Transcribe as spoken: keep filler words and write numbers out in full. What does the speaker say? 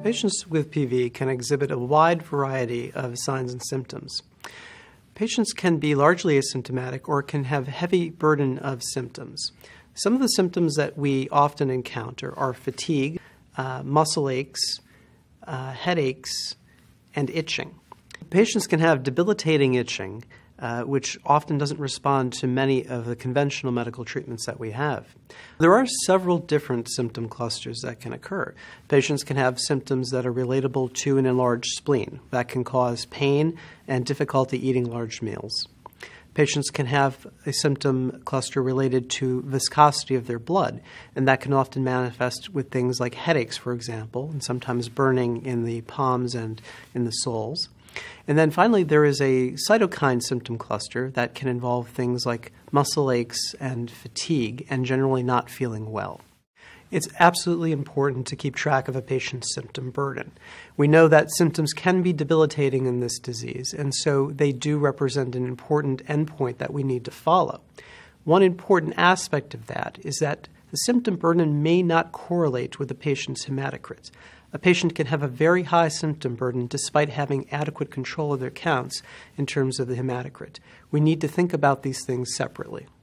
Patients with P V can exhibit a wide variety of signs and symptoms. Patients can be largely asymptomatic or can have heavy burden of symptoms. Some of the symptoms that we often encounter are fatigue, uh, muscle aches, uh, headaches, and itching. Patients can have debilitating itching, uh, which often doesn't respond to many of the conventional medical treatments that we have. There are several different symptom clusters that can occur. Patients can have symptoms that are relatable to an enlarged spleen. That can cause pain and difficulty eating large meals. Patients can have a symptom cluster related to viscosity of their blood, and that can often manifest with things like headaches, for example, and sometimes burning in the palms and in the soles. And then finally, there is a cytokine symptom cluster that can involve things like muscle aches and fatigue and generally not feeling well. It's absolutely important to keep track of a patient's symptom burden. We know that symptoms can be debilitating in this disease, and so they do represent an important endpoint that we need to follow. One important aspect of that is that the symptom burden may not correlate with the patient's hematocrit. A patient can have a very high symptom burden despite having adequate control of their counts in terms of the hematocrit. We need to think about these things separately.